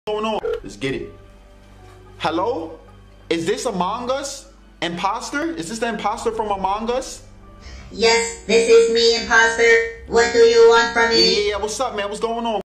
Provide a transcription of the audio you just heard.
going on? Let's get it. Hello? Is this Among Us? Imposter? Is this the imposter from Among Us? Yes, this is me, imposter. What do you want from me? Yeah, what's up, man? What's going on?